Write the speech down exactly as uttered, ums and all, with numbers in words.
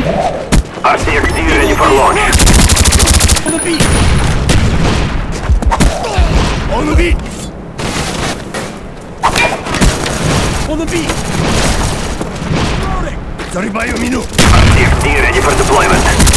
R C X D ready for launch. On the beat! On the beat! On the beat! Loading! Зарубаю мину! R C X D ready for deployment.